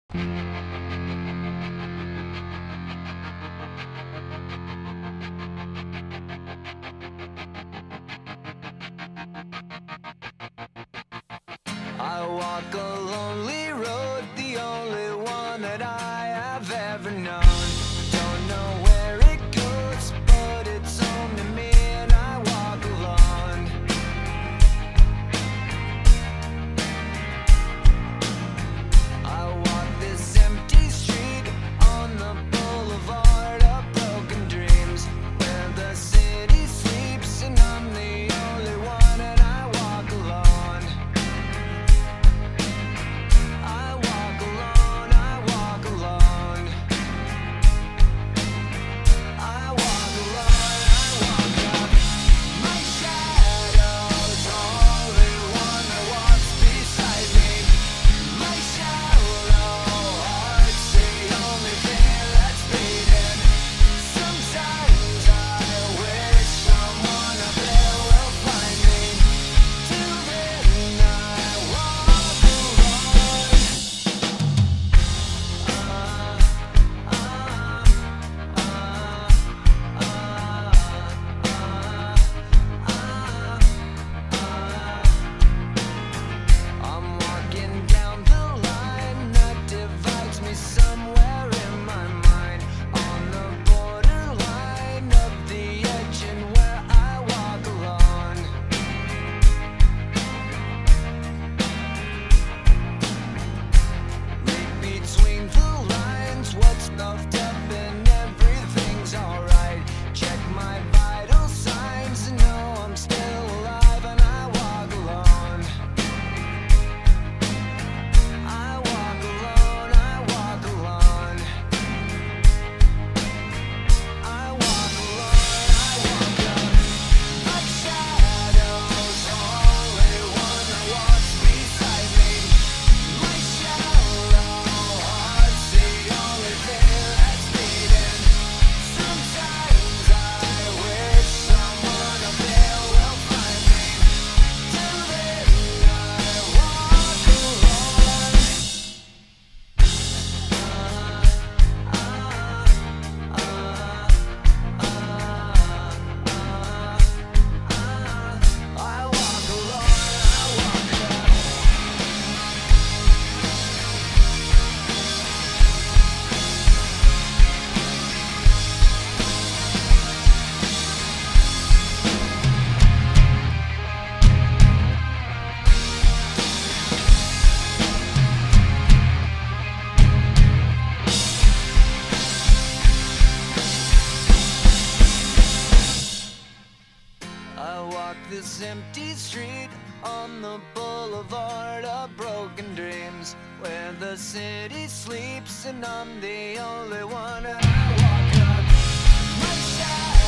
I walk a lonely road, the only one that I have ever known. Don't know where it goes, but it's home to me, and I walk alone. I walk this empty street on the boulevard of broken dreams, where the city sleeps and I'm the only one, and I walk alone. I walk alone, I walk alone. I walk alone, I walk up. My shadow's only one that walks beside me. My shallow heart's the only thing that's beating. Sometimes I wish someone up there will find me. Till then I walk alone. I'm walking down the line that divides me somewhere in my mind, on the borderline of the edge and where I walk alone. Read between the lines, what's stuffed up and everything's alright. Check my vital signs and know I'm still alive, and I walk alone. I walk alone, I walk alone. I walk alone, I walk up. My shadow's only one that walks beside me. My shallow heart's the only thing that's beating. Sometimes I wish someone up there will find me. Till then I walk alone. I walk alone, I walk up. I walk this empty street on the boulevard of broken dreams, where the city sleeps and I'm the only one, and I walk up. My shadow